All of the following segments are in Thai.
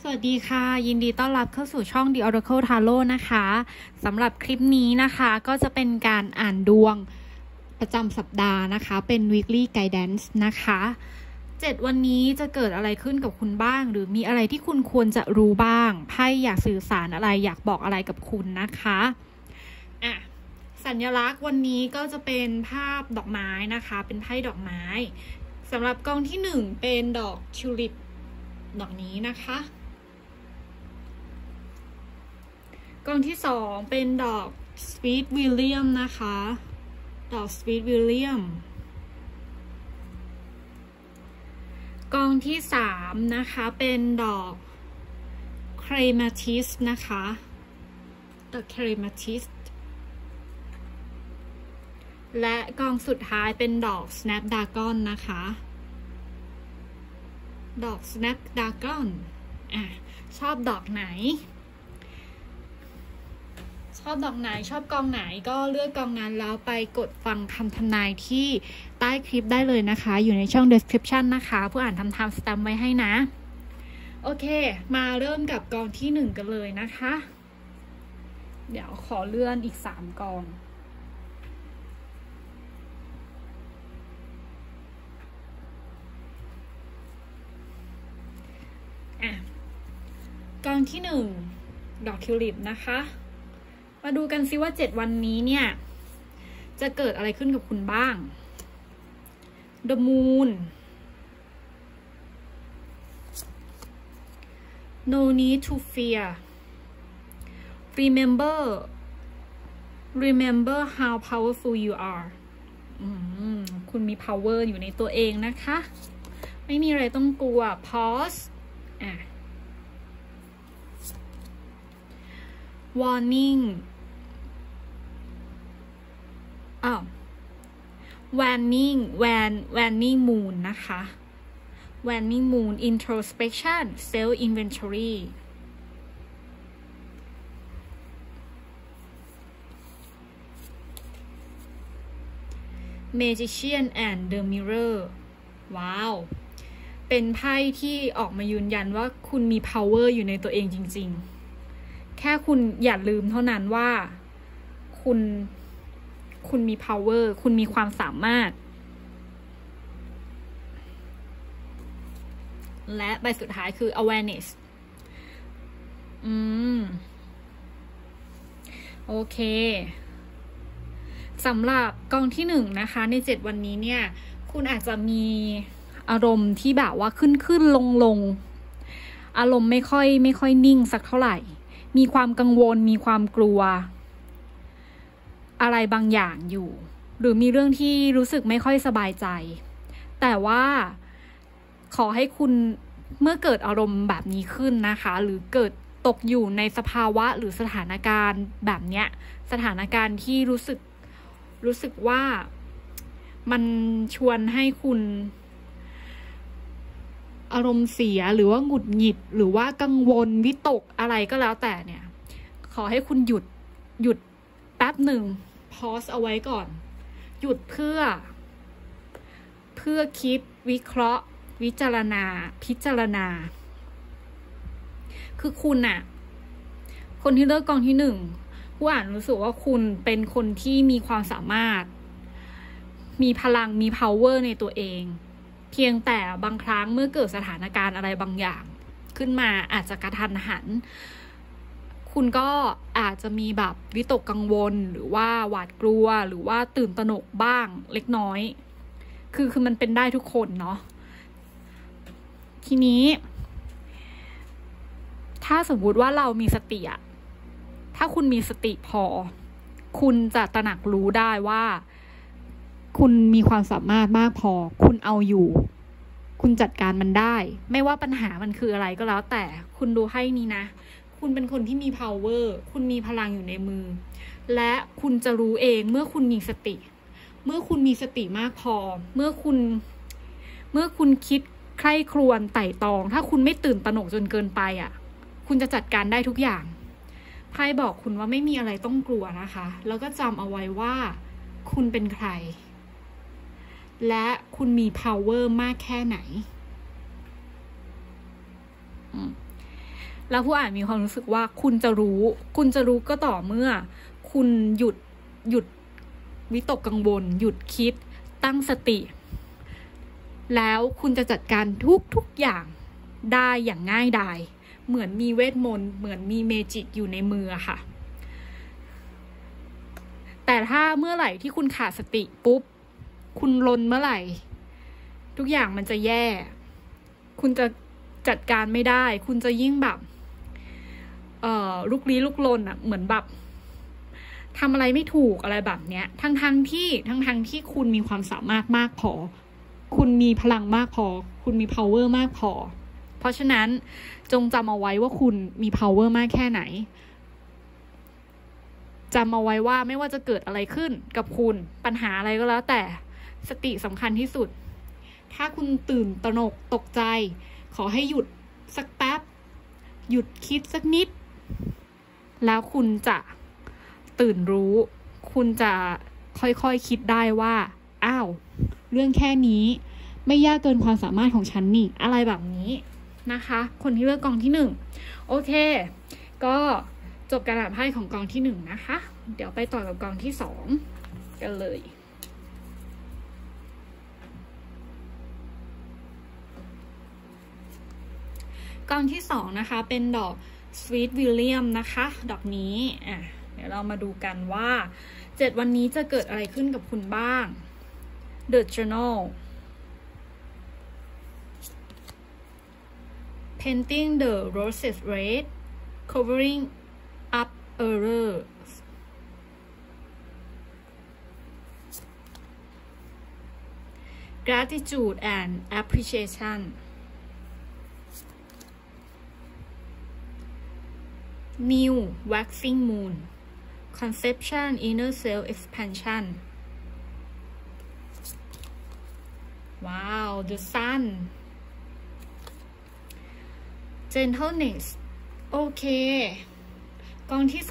วัสดีค่ะยินดีต้อนรับเข้าสู่ช่อง The Oracle Tarot นะคะสำหรับคลิปนี้นะคะก็จะเป็นการอ่านดวงประจำสัปดาห์นะคะเป็น weekly guidance นะคะ7วันนี้จะเกิดอะไรขึ้นกับคุณบ้างหรือมีอะไรที่คุณควรจะรู้บ้างไพ่อยากสื่อสารอะไรอยากบอกอะไรกับคุณนะคะสัญลักษณ์วันนี้ก็จะเป็นภาพดอกไม้นะคะเป็นไพ่ดอกไม้สำหรับกองที่1เป็นดอกทิวลิปดอกนี้นะคะกองที่2เป็นดอก Sweet William นะคะดอก Sweet William กองที่3นะคะเป็นดอก Clematis นะคะดอก Clematis และกองสุดท้ายเป็นดอก Snapdragon นะคะดอก Snapdragon ชอบดอกไหนชอบดอกไหนชอบกองไหนก็เลือกกองนั้นแล้วไปกดฟังคำทำนายที่ใต้คลิปได้เลยนะคะอยู่ในช่อง description นะคะผู้อ่านทำ time stamp ไว้ให้นะโอเคมาเริ่มกับกองที่1กันเลยนะคะเดี๋ยวขอเลื่อนอีก3กองกองที่1ดอกทิวลิปนะคะมาดูกันซิว่า7วันนี้เนี่ยจะเกิดอะไรขึ้นกับคุณบ้าง The Moon No need to fear Remember how powerful you are คุณมี power อยู่ในตัวเองนะคะไม่มีอะไรต้องกลัว Pause Warning Waning Moon นะคะ Waning Moon Introspection Self Inventory Magician and the Mirror ว้าวเป็นไพ่ที่ออกมายืนยันว่าคุณมี power อยู่ในตัวเองจริงๆแค่คุณอย่าลืมเท่านั้นว่าคุณมี power คุณมีความสามารถและใบสุดท้ายคือ awareness โอเคสำหรับกองที่1นะคะใน7วันนี้เนี่ยคุณอาจจะมีอารมณ์ที่แบบว่าขึ้นลงอารมณ์ไม่ค่อยนิ่งสักเท่าไหร่มีความกังวลมีความกลัวอะไรบางอย่างอยู่หรือมีเรื่องที่รู้สึกไม่ค่อยสบายใจแต่ว่าขอให้คุณเมื่อเกิดอารมณ์แบบนี้ขึ้นนะคะหรือเกิดตกอยู่ในสภาวะหรือสถานการณ์แบบเนี้ยสถานการณ์ที่รู้สึกว่ามันชวนให้คุณอารมณ์เสียหรือว่าหงุดหงิดหรือว่ากังวลวิตกอะไรก็แล้วแต่เนี่ยขอให้คุณหยุดแป๊บหนึ่ง pause เอาไว้ก่อนหยุดเพื่อคิดวิเคราะห์พิจารณาคือคุณน่ะคนที่เลือกกองที่1ผู้อ่านรู้สึกว่าคุณเป็นคนที่มีความสามารถมีพลังมี power ในตัวเองเพียงแต่บางครั้งเมื่อเกิดสถานการณ์อะไรบางอย่างขึ้นมาอาจจะกระทันหันคุณก็อาจจะมีแบบวิตกกังวลหรือว่าหวาดกลัวหรือว่าตื่นตระหนกบ้างเล็กน้อยคือมันเป็นได้ทุกคนเนาะทีนี้ถ้าสมมุติว่าเรามีสติอะถ้าคุณมีสติพอคุณจะตระหนักรู้ได้ว่าคุณมีความสามารถมากพอคุณเอาอยู่คุณจัดการมันได้ไม่ว่าปัญหามันคืออะไรก็แล้วแต่คุณดูให้นี้นะคุณเป็นคนที่มี power คุณมีพลังอยู่ในมือและคุณจะรู้เองเมื่อคุณมีสติเมื่อคุณมีสติมากพอเมื่อคุณคิดใคร่ครวญไต่ตองถ้าคุณไม่ตื่นตระหนกจนเกินไปคุณจะจัดการได้ทุกอย่างไพ่บอกคุณว่าไม่มีอะไรต้องกลัวนะคะแล้วก็จำเอาไว้ว่าคุณเป็นใครและคุณมี power มากแค่ไหนแล้วผู้อ่านมีความรู้สึกว่าคุณจะรู้ก็ต่อเมื่อคุณหยุดวิตกกังวลหยุดคิดตั้งสติแล้วคุณจะจัดการทุกอย่างได้อย่างง่ายดายเหมือนมีเวทมนต์เหมือนมีเมจิกอยู่ในมือค่ะแต่ถ้าเมื่อไหร่ที่คุณขาดสติปุ๊บคุณลนเมื่อไหร่ทุกอย่างมันจะแย่คุณจะจัดการไม่ได้คุณจะยิ่งแบบลุกลี้ลุกลนอ่ะเหมือนแบบทำอะไรไม่ถูกอะไรแบบเนี้ยทั้งที่คุณมีความสามารถมากพอคุณมีพลังมากพอคุณมี power มากพอเพราะฉะนั้นจงจำเอาไว้ว่าคุณมี power มากแค่ไหนจำเอาไว้ว่าไม่ว่าจะเกิดอะไรขึ้นกับคุณปัญหาอะไรก็แล้วแต่สติสำคัญที่สุดถ้าคุณตื่นตระหนกตกใจขอให้หยุดสักแป๊บหยุดคิดสักนิดแล้วคุณจะตื่นรู้คุณจะค่อยๆคิดได้ว่าอ้าวเรื่องแค่นี้ไม่ยากเกินความสามารถของฉันนี่อะไรแบบนี้นะคะคนที่เลือกกองที่1โอเคก็จบการอ่านไพ่ของกองที่1นะคะเดี๋ยวไปต่อกับกองที่2กันเลยกองที่2นะคะเป็นดอก Sweet William นะคะดอกนี้เดี๋ยวเรามาดูกันว่า7วันนี้จะเกิดอะไรขึ้นกับคุณบ้าง The Journal Painting the Roses Red Covering Up Errors Gratitude and Appreciation New Waxing Moon Conception Inner Self Expansion Wow The Sun Gentleness โอเคกองที่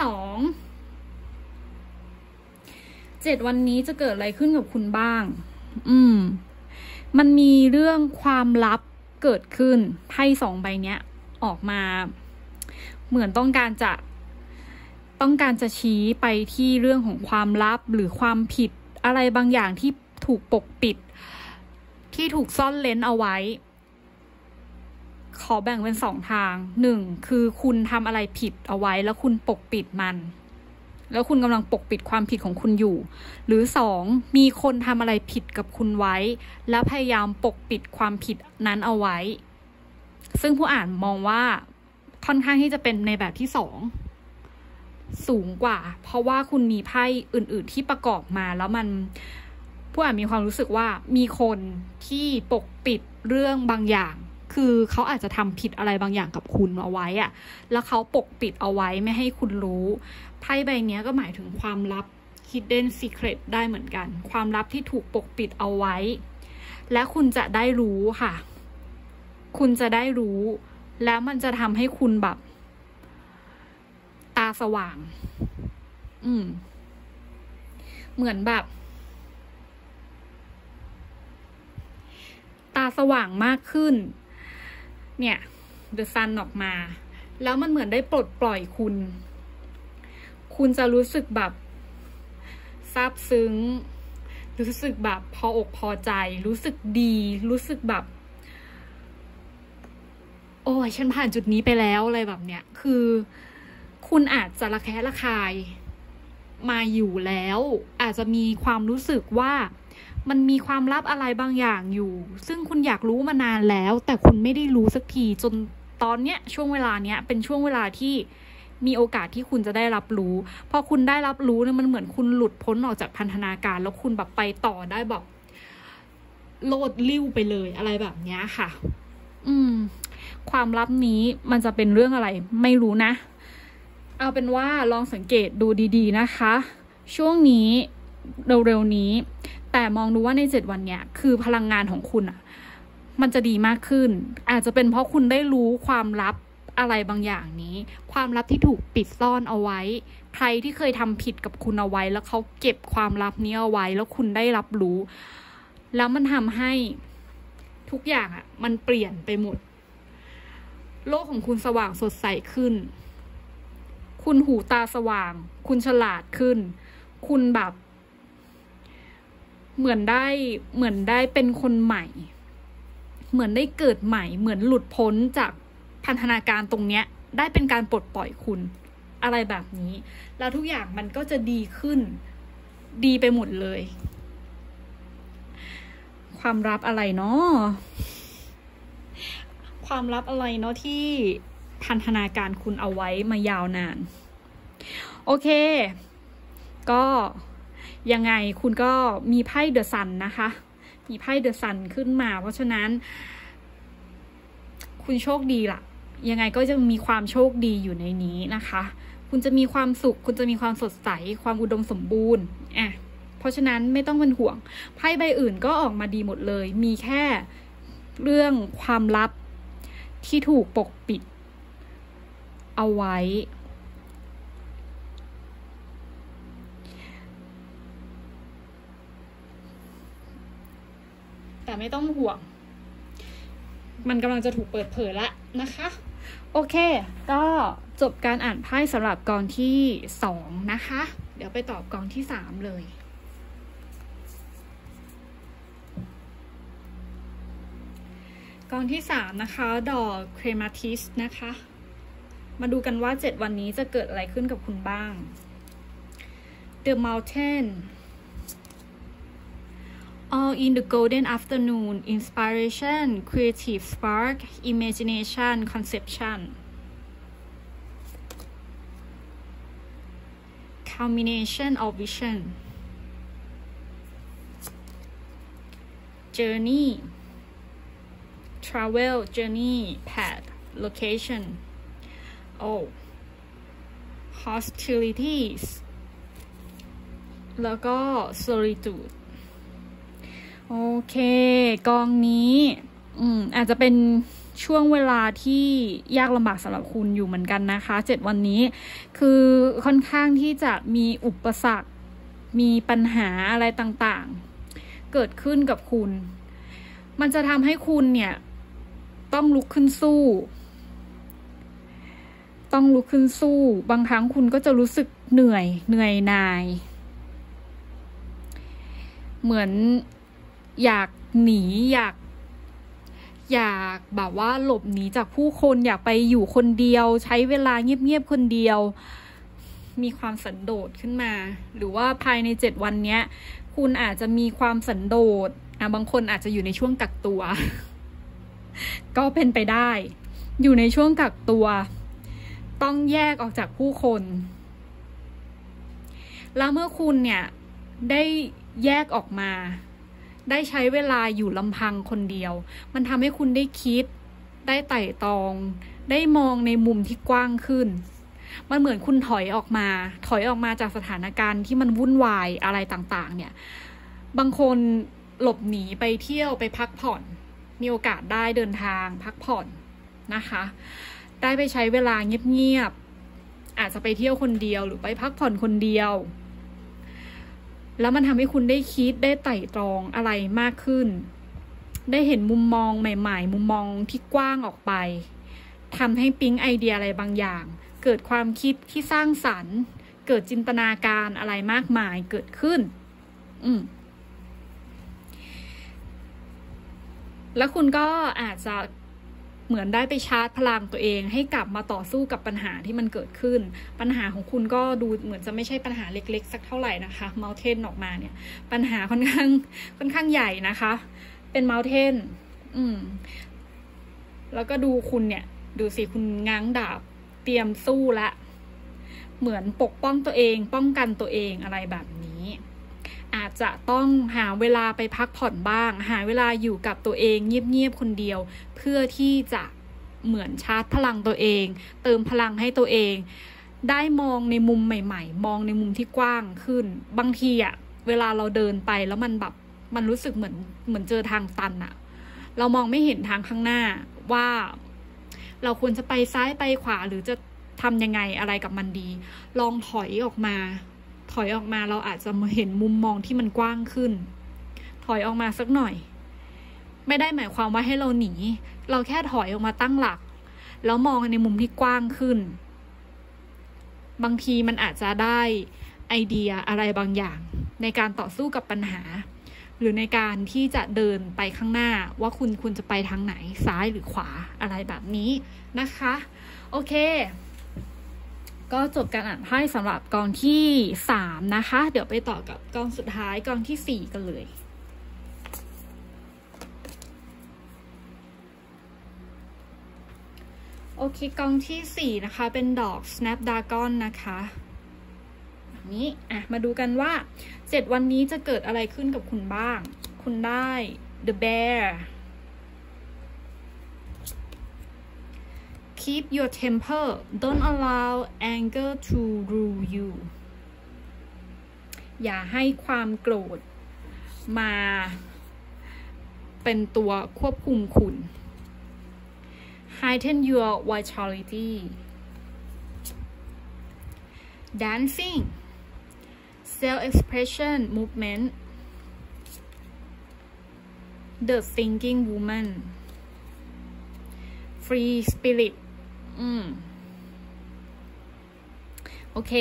7วันนี้จะเกิดอะไรขึ้นกับคุณบ้างมันมีเรื่องความลับเกิดขึ้นไพ่2ใบเนี้ยออกมาเหมือนต้องการจะชี้ไปที่เรื่องของความลับหรือความผิดอะไรบางอย่างที่ถูกปกปิดที่ถูกซ่อนเร้นเอาไว้ขอแบ่งเป็น2ทาง1คือคุณทำอะไรผิดเอาไว้แล้วคุณปกปิดมันแล้วคุณกำลังปกปิดความผิดของคุณอยู่หรือ2มีคนทำอะไรผิดกับคุณไว้และพยายามปกปิดความผิดนั้นเอาไว้ซึ่งผู้อ่านมองว่าค่อนข้างที่จะเป็นในแบบที่2สูงกว่าเพราะว่าคุณมีไพ่อื่นๆที่ประกอบมาแล้วมันผู้อ่านมีความรู้สึกว่ามีคนที่ปกปิดเรื่องบางอย่างคือเขาอาจจะทำผิดอะไรบางอย่างกับคุณเอาไว้อะแล้วเขาปกปิดเอาไว้ไม่ให้คุณรู้ไพ่ใบนี้ก็หมายถึงความลับ hidden secret ได้เหมือนกันความลับที่ถูกปกปิดเอาไว้และคุณจะได้รู้ค่ะคุณจะได้รู้แล้วมันจะทำให้คุณแบบตาสว่างเหมือนแบบตาสว่างมากขึ้นเนี่ย The Sun ออกมาแล้วมันเหมือนได้ปลดปล่อยคุณจะรู้สึกแบบซาบซึ้งรู้สึกแบบพออกพอใจรู้สึกดีรู้สึกแบบโอ้ยฉันผ่านจุดนี้ไปแล้วอะไรแบบเนี้ยคือคุณอาจจะระแคะระคายมาอยู่แล้วอาจจะมีความรู้สึกว่ามันมีความลับอะไรบางอย่างอยู่ซึ่งคุณอยากรู้มานานแล้วแต่คุณไม่ได้รู้สักทีจนตอนเนี้ยช่วงเวลาเนี้ยเป็นช่วงเวลาที่มีโอกาสที่คุณจะได้รับรู้พอคุณได้รับรู้เนี่ยมันเหมือนคุณหลุดพ้นออกจากพันธนาการแล้วคุณแบบไปต่อได้แบบโลดลิ้วไปเลยอะไรแบบเนี้ยค่ะความลับนี้มันจะเป็นเรื่องอะไรไม่รู้นะเอาเป็นว่าลองสังเกตดูดีๆนะคะช่วงนี้เร็วๆนี้แต่มองดูว่าใน7วันเนี้ยคือพลังงานของคุณอ่ะมันจะดีมากขึ้นอาจจะเป็นเพราะคุณได้รู้ความลับอะไรบางอย่างนี้ความลับที่ถูกปิดซ่อนเอาไว้ใครที่เคยทำผิดกับคุณเอาไว้แล้วเขาเก็บความลับนี้เอาไว้แล้วคุณได้รับรู้แล้วมันทำให้ทุกอย่างอ่ะมันเปลี่ยนไปหมดโลกของคุณสว่างสดใสขึ้นคุณหูตาสว่างคุณฉลาดขึ้นคุณแบบเหมือนได้เป็นคนใหม่เหมือนได้เกิดใหม่เหมือนหลุดพ้นจากพันธนาการตรงเนี้ยได้เป็นการปลดปล่อยคุณอะไรแบบนี้แล้วทุกอย่างมันก็จะดีขึ้นดีไปหมดเลยความลับอะไรเนาะความลับอะไรเนาะที่พันธนาการคุณเอาไว้มายาวนานโอเคก็ยังไงคุณก็มีไพ่เดอะซันนะคะมีไพ่เดอะซันขึ้นมาเพราะฉะนั้นคุณโชคดีล่ะยังไงก็จะมีความโชคดีอยู่ในนี้นะคะคุณจะมีความสุขคุณจะมีความสดใสความอุดมสมบูรณ์เพราะฉะนั้นไม่ต้องเป็นห่วงไพ่ใบอื่นก็ออกมาดีหมดเลยมีแค่เรื่องความลับที่ถูกปกปิดเอาไว้แต่ไม่ต้องห่วงมันกำลังจะถูกเปิดเผยแล้วนะคะโอเคก็จบการอ่านไพ่สำหรับกองที่2นะคะเดี๋ยวไปตอบกองที่3เลยกองที่3นะคะดอกเครมาติสนะคะมาดูกันว่า7วันนี้จะเกิดอะไรขึ้นกับคุณบ้าง The Mountain All in the golden afternoon inspiration creative spark imagination conception culmination of vision journey travel journey path location hostilities แล้วก็ solitude โอเคกองนี้อาจจะเป็นช่วงเวลาที่ยากลำบากสำหรับคุณอยู่เหมือนกันนะคะ7วันนี้คือค่อนข้างที่จะมีอุปสรรคมีปัญหาอะไรต่างๆเกิดขึ้นกับคุณมันจะทำให้คุณเนี่ยต้องลุกขึ้นสู้บางครั้งคุณก็จะรู้สึกเหนื่อยหน่ายเหมือนอยากหนีอยากแบบว่าหลบหนีจากผู้คนอยากไปอยู่คนเดียวใช้เวลาเงียบๆคนเดียวมีความสันโดษขึ้นมาหรือว่าภายใน7วันเนี้ยคุณอาจจะมีความสันโดษบางคนอาจจะอยู่ในช่วงกักตัว ก็เป็นไปได้อยู่ในช่วงกักตัวต้องแยกออกจากผู้คนแล้วเมื่อคุณเนี่ยได้แยกออกมาได้ใช้เวลาอยู่ลำพังคนเดียวมันทำให้คุณได้คิดได้ไต่ตรองได้มองในมุมที่กว้างขึ้นมันเหมือนคุณถอยออกมาจากสถานการณ์ที่มันวุ่นวายอะไรต่างๆเนี่ยบางคนหลบหนีไปเที่ยวไปพักผ่อนมีโอกาสได้เดินทางพักผ่อนนะคะได้ไปใช้เวลาเงียบๆอาจจะไปเที่ยวคนเดียวหรือไปพักผ่อนคนเดียวแล้วมันทำให้คุณได้คิดได้ไต่ตรองอะไรมากขึ้นได้เห็นมุมมองใหม่ๆมุมมองที่กว้างออกไปทำให้ปิ๊งไอเดียอะไรบางอย่างเกิดความคิดที่สร้างสรรค์เกิดจินตนาการอะไรมากมายเกิดขึ้นแล้วคุณก็อาจจะเหมือนได้ไปชาร์จพลังตัวเองให้กลับมาต่อสู้กับปัญหาที่มันเกิดขึ้นปัญหาของคุณก็ดูเหมือนจะไม่ใช่ปัญหาเล็กๆสักเท่าไหร่นะคะ Mountain ออกมาเนี่ยปัญหาค่อนข้างใหญ่นะคะเป็น Mountain แล้วก็ดูคุณเนี่ยดูสิคุณง้างดาบเตรียมสู้ละเหมือนปกป้องตัวเองป้องกันตัวเองอะไรแบบนี้อาจจะต้องหาเวลาไปพักผ่อนบ้างหาเวลาอยู่กับตัวเองเงียบๆคนเดียวเพื่อที่จะเหมือนชาร์จพลังตัวเองเติมพลังให้ตัวเองได้มองในมุมใหม่ๆมองในมุมที่กว้างขึ้นบางทีเวลาเราเดินไปแล้วมันรู้สึกเหมือนเจอทางตันเรามองไม่เห็นทางข้างหน้าว่าเราควรจะไปซ้ายไปขวาหรือจะทำยังไงอะไรกับมันดีลองถอยออกมาเราอาจจะมาเห็นมุมมองที่มันกว้างขึ้นถอยออกมาสักหน่อยไม่ได้หมายความว่าให้เราหนีเราแค่ถอยออกมาตั้งหลักแล้วมองในมุมที่กว้างขึ้นบางทีมันอาจจะได้ไอเดียอะไรบางอย่างในการต่อสู้กับปัญหาหรือในการที่จะเดินไปข้างหน้าว่าคุณจะไปทางไหนซ้ายหรือขวาอะไรแบบนี้นะคะโอเคก็จบการอ่านไพ่สำหรับกองที่3นะคะเดี๋ยวไปต่อกับกองสุดท้ายกองที่4กันเลยโอเคกองที่4นะคะเป็นดอก Snapdragon นะคะแบบนี้มาดูกันว่า7วันนี้จะเกิดอะไรขึ้นกับคุณบ้างคุณได้ The Bear Keep your temper don't allow anger to rule you อย่าให้ความโกรธมาเป็นตัวควบคุมคุณ Heighten your vitality Dancing Self-expression movement The thinking woman Free spirit โอเค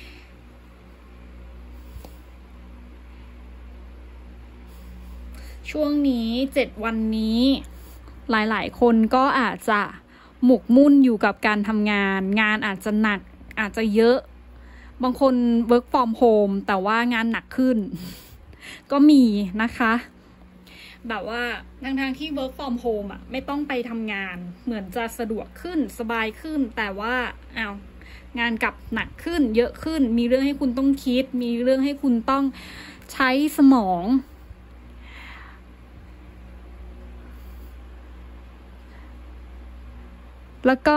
ช่วงนี้7วันนี้หลายๆคนก็อาจจะหมกมุ่นอยู่กับการทำงานอาจจะหนักอาจจะเยอะบางคน work from home แต่ว่างานหนักขึ้น ก็มีนะคะแบบว่าทั้งที่ work from home ไม่ต้องไปทำงานเหมือนจะสะดวกขึ้นสบายขึ้นแต่ว่างานกลับหนักขึ้นเยอะขึ้นมีเรื่องให้คุณต้องคิดมีเรื่องให้คุณต้องใช้สมองแล้วก็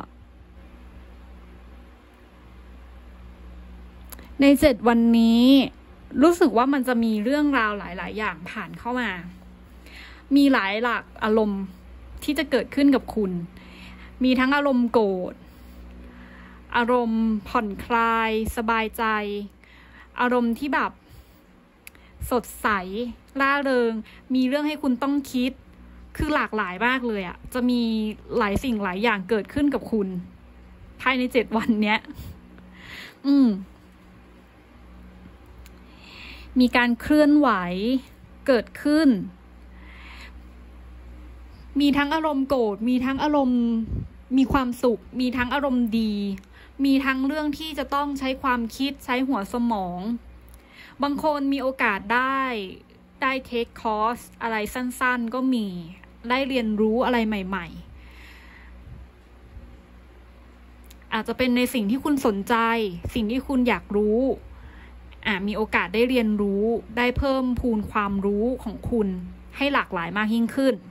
ใน7วันนี้รู้สึกว่ามันจะมีเรื่องราวหลายๆอย่างผ่านเข้ามามีหลายหลักอารมณ์ที่จะเกิดขึ้นกับคุณมีทั้งอารมณ์โกรธอารมณ์ผ่อนคลายสบายใจอารมณ์ที่แบบสดใสร่าเริงมีเรื่องให้คุณต้องคิดคือหลากหลายมากเลยจะมีหลายสิ่งหลายอย่างเกิดขึ้นกับคุณภายใน7วันเนี้ยมีการเคลื่อนไหวเกิดขึ้นมีทั้งอารมณ์โกรธมีทั้งอารมณ์มีความสุขมีทั้งอารมณ์ดีมีทั้งเรื่องที่จะต้องใช้ความคิดใช้หัวสมองบางคนมีโอกาสได้เทคคอร์สอะไรสั้นๆก็มีได้เรียนรู้อะไรใหม่ๆอาจจะเป็นในสิ่งที่คุณสนใจสิ่งที่คุณอยากรู้มีโอกาสได้เรียนรู้ได้เพิ่มพูนความรู้ของคุณให้หลากหลายมากยิ่งขึ้น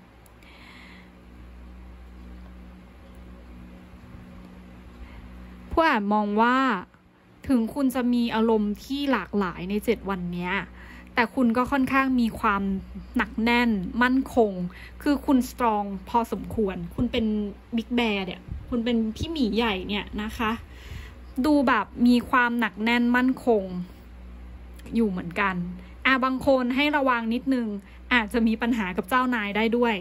ผู้อ่านมองว่าถึงคุณจะมีอารมณ์ที่หลากหลายใน7วันนี้แต่คุณก็ค่อนข้างมีความหนักแน่นมั่นคงคือคุณสตรองพอสมควรคุณเป็นบิ๊กแบร์เนี่ยคุณเป็นพี่หมีใหญ่เนี่ยนะคะดูแบบมีความหนักแน่นมั่นคงอยู่เหมือนกันบางคนให้ระวังนิดนึงอาจจะมีปัญหากับเจ้านายได้ด้วย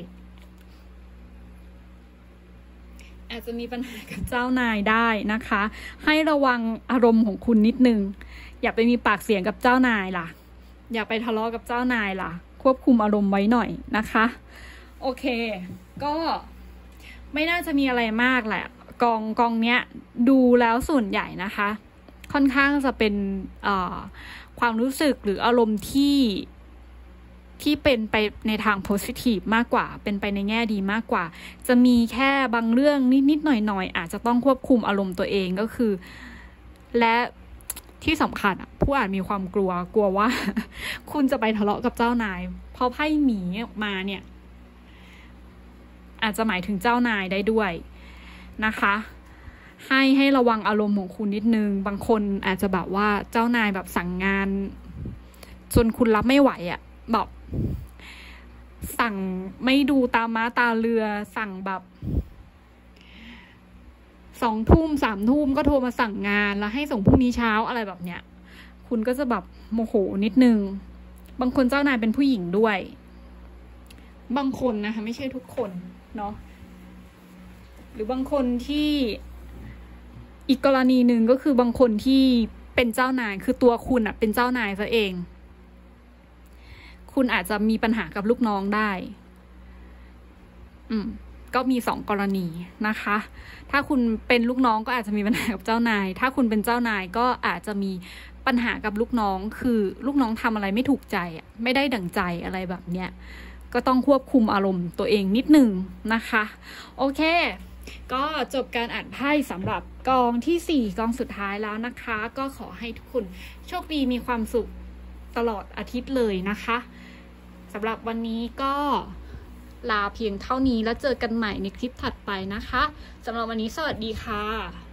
อาจจะมีปัญหากับเจ้านายได้นะคะให้ระวังอารมณ์ของคุณนิดนึงอย่าไปมีปากเสียงกับเจ้านายล่ะอย่าไปทะเลาะกับเจ้านายล่ะควบคุมอารมณ์ไว้หน่อยนะคะโอเคก็ไม่น่าจะมีอะไรมากแหละกองเนี้ยดูแล้วส่วนใหญ่นะคะค่อนข้างจะเป็นความรู้สึกหรืออารมณ์ที่เป็นไปในทางโพสิทีฟมากกว่าเป็นไปในแง่ดีมากกว่าจะมีแค่บางเรื่องนิดๆหน่อยๆอาจจะต้องควบคุมอารมณ์ตัวเองก็คือและที่สำคัญผู้อ่านมีความกลัวว่าคุณจะไปทะเลาะกับเจ้านายเพราะไพ่หมีออกมาเนี่ยอาจจะหมายถึงเจ้านายได้ด้วยนะคะให้ระวังอารมณ์ของคุณนิดนึงบางคนอาจจะแบบว่าเจ้านายแบบสั่งงานจนคุณรับไม่ไหวแบบสั่งไม่ดูตาม้าตาเรือสั่งแบบ2 ทุ่ม 3 ทุ่มก็โทรมาสั่งงานแล้วให้ส่งพรุ่งนี้เช้าอะไรแบบเนี้ยคุณก็จะแบบโมโหนิดนึงบางคนเจ้านายเป็นผู้หญิงด้วยบางคนนะคะไม่ใช่ทุกคนเนาะหรือบางคนที่อีกกรณีหนึ่งก็คือบางคนที่เป็นเจ้านายคือตัวคุณเป็นเจ้านายซะเองคุณอาจจะมีปัญหากับลูกน้องได้ก็มี2 กรณีนะคะถ้าคุณเป็นลูกน้องก็อาจจะมีปัญหากับเจ้านายถ้าคุณเป็นเจ้านายก็อาจจะมีปัญหากับลูกน้องคือลูกน้องทำอะไรไม่ถูกใจไม่ได้ดั่งใจอะไรแบบเนี้ยก็ต้องควบคุมอารมณ์ตัวเองนิดนึงนะคะโอเคก็จบการอ่านไพ่สำหรับกองที่4กองสุดท้ายแล้วนะคะก็ขอให้ทุกคนโชคดีมีความสุขตลอดอาทิตย์เลยนะคะสำหรับวันนี้ก็ลาเพียงเท่านี้แล้วเจอกันใหม่ในคลิปถัดไปนะคะสำหรับวันนี้สวัสดีค่ะ